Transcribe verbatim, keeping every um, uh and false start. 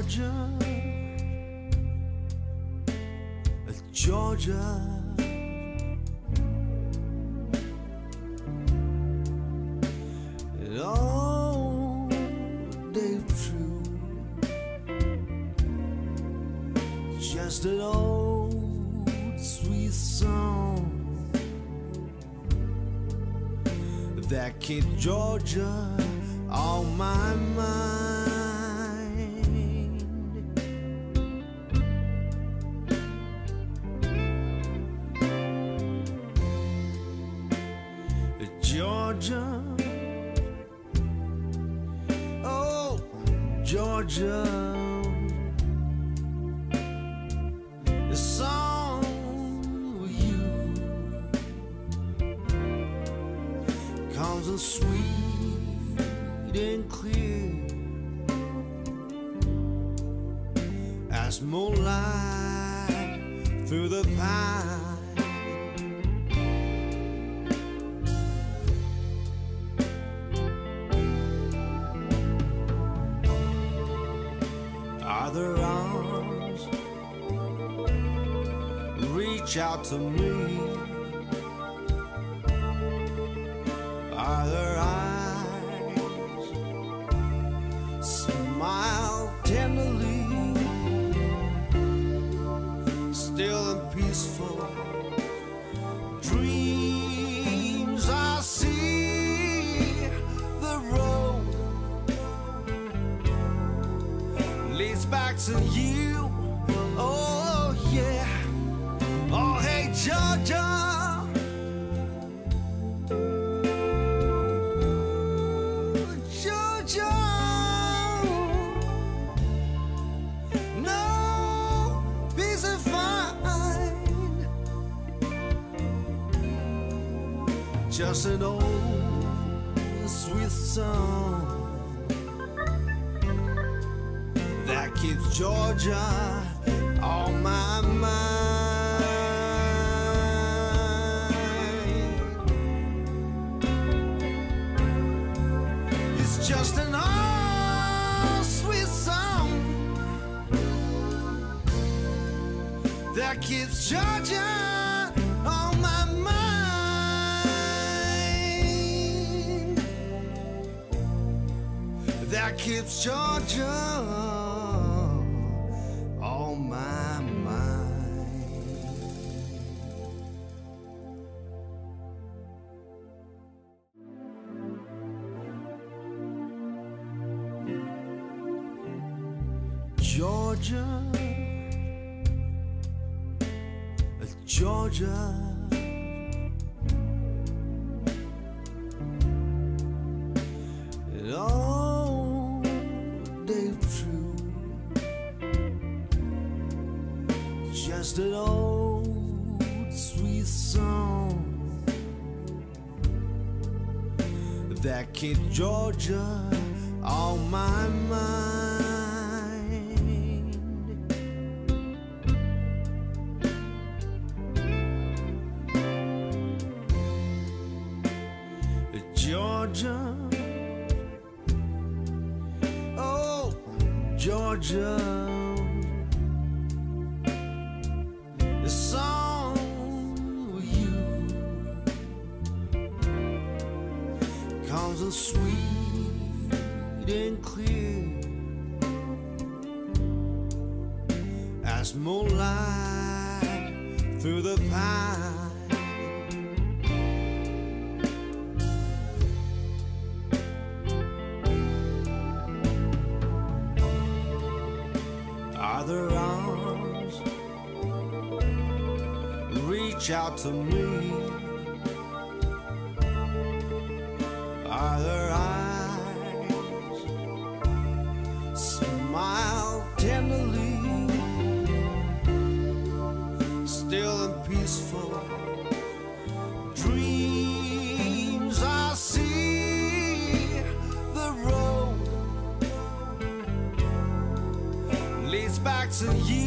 Georgia, Georgia, and all day through, just an old sweet song that keeps Georgia on my mind. Georgia, oh Georgia, the song with you comes in sweet and clear as moonlight through the pine. Other arms reach out to me, other eyes smile tenderly, still and peaceful dreams I see. The road leads back to you, oh yeah. Oh hey Georgia, Georgia, no peace and find, just an old sweet song that keeps Georgia on my mind. It's just an old sweet song that keeps Georgia on my mind, that keeps Georgia on my mind. Georgia, Georgia, and all day through, just an old sweet song that keeps Georgia on my mind. Georgia, oh Georgia, the song with you comes in sweet and clear as moonlight through the pine. Other arms reach out to me, other eyes smile tenderly, still and peaceful dreams I see. The road leads back to you,